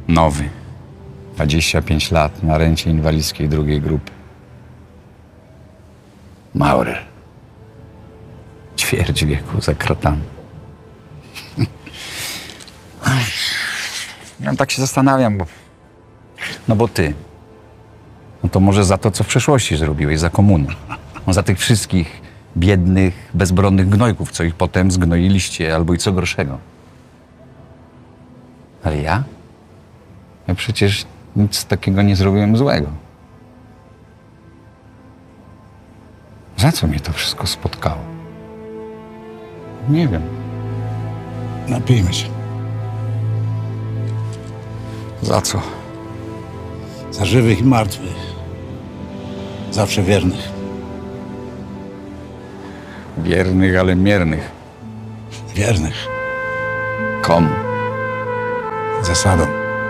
Nowy. 25 lat, na rencie inwalidzkiej drugiej grupy. Maurer. Ćwierć wieku za kratami. Ja tak się zastanawiam, bo ty. No to może za to, co w przeszłości zrobiłeś, za komunę. No za tych wszystkich biednych, bezbronnych gnojków, co ich potem zgnoiliście, albo i co gorszego. Ale ja? Ja przecież nic takiego nie zrobiłem złego. Za co mnie to wszystko spotkało? Nie wiem. Napijmy się. Za co? Za żywych i martwych. Zawsze wiernych. Wiernych, ale miernych. Wiernych. Komu? Zasadą.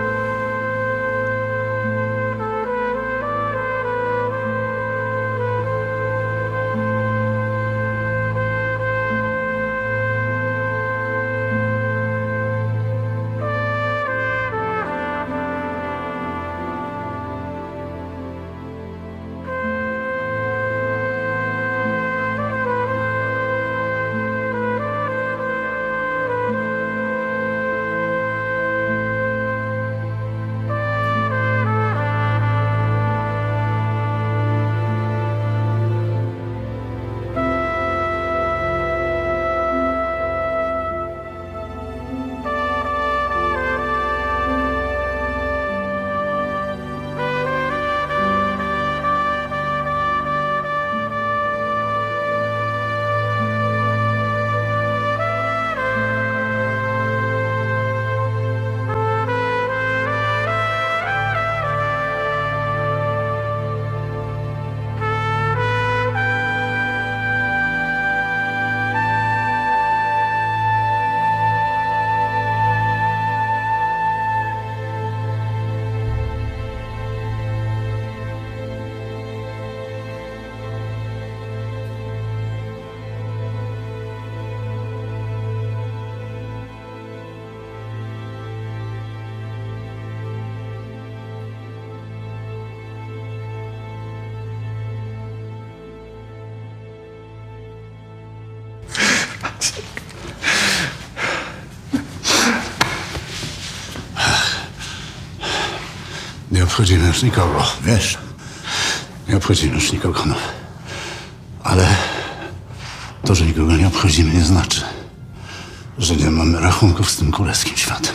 Nie obchodzimy już nikogo, wiesz? Nie obchodzimy już nikogo, no. Ale to, że nikogo nie obchodzimy, nie znaczy, że nie mamy rachunków z tym królewskim światem.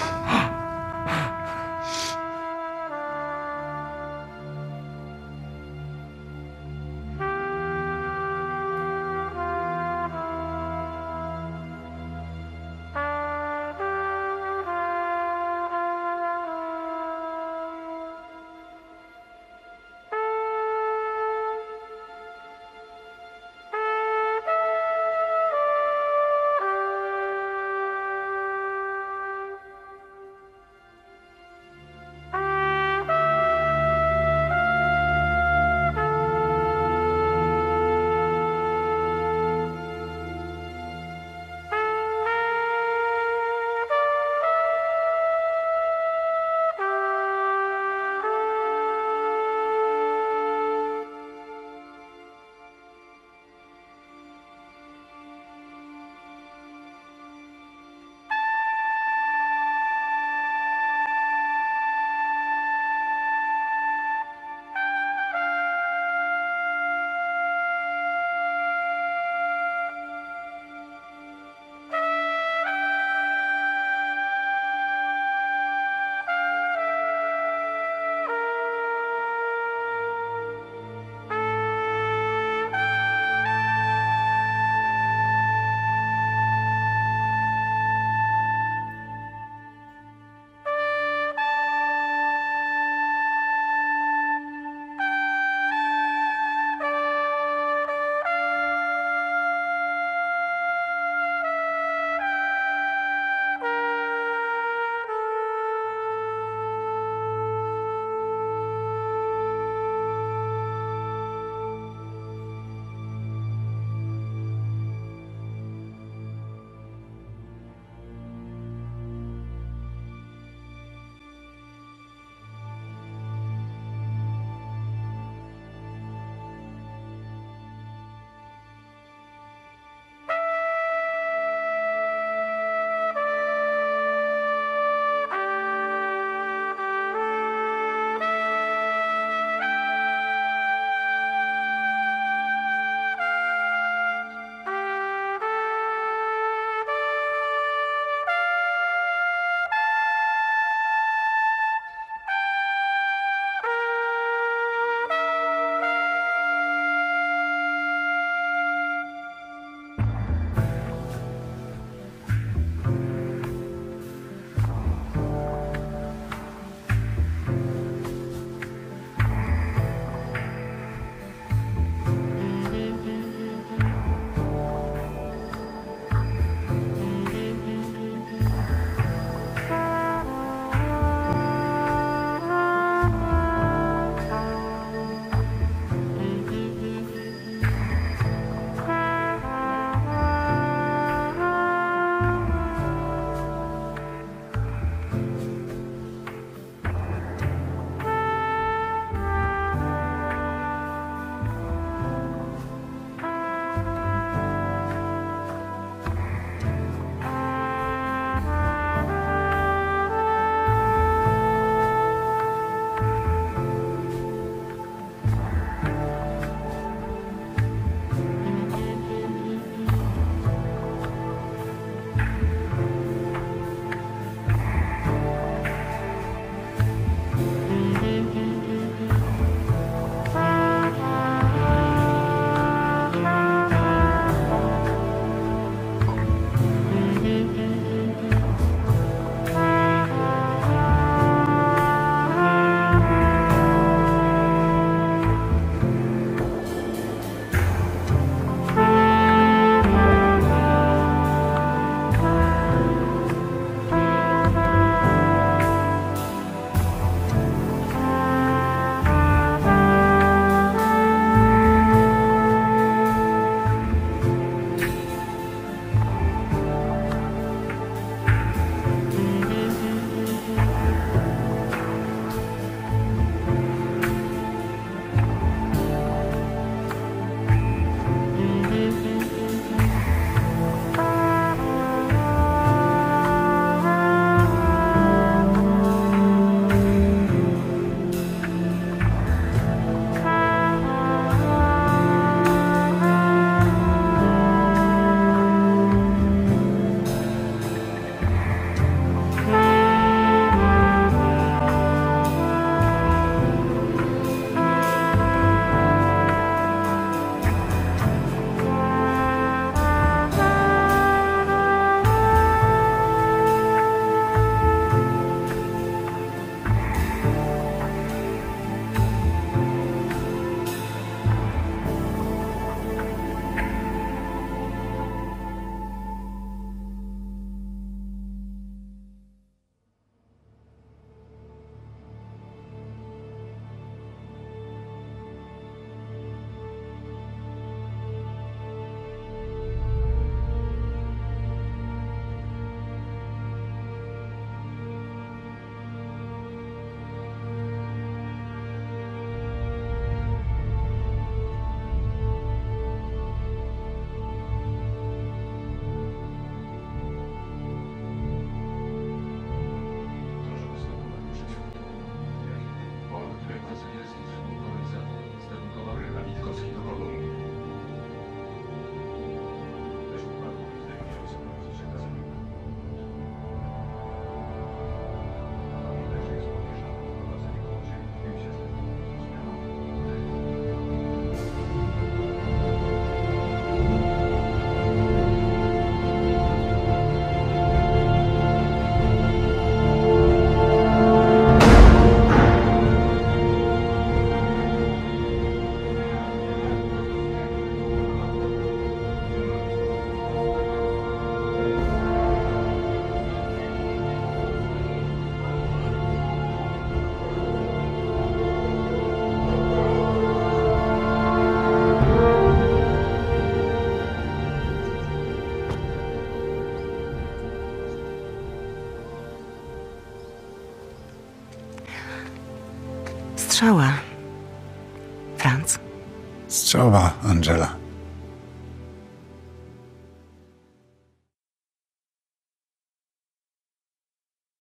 strzała. Franz. Strzała, Angela.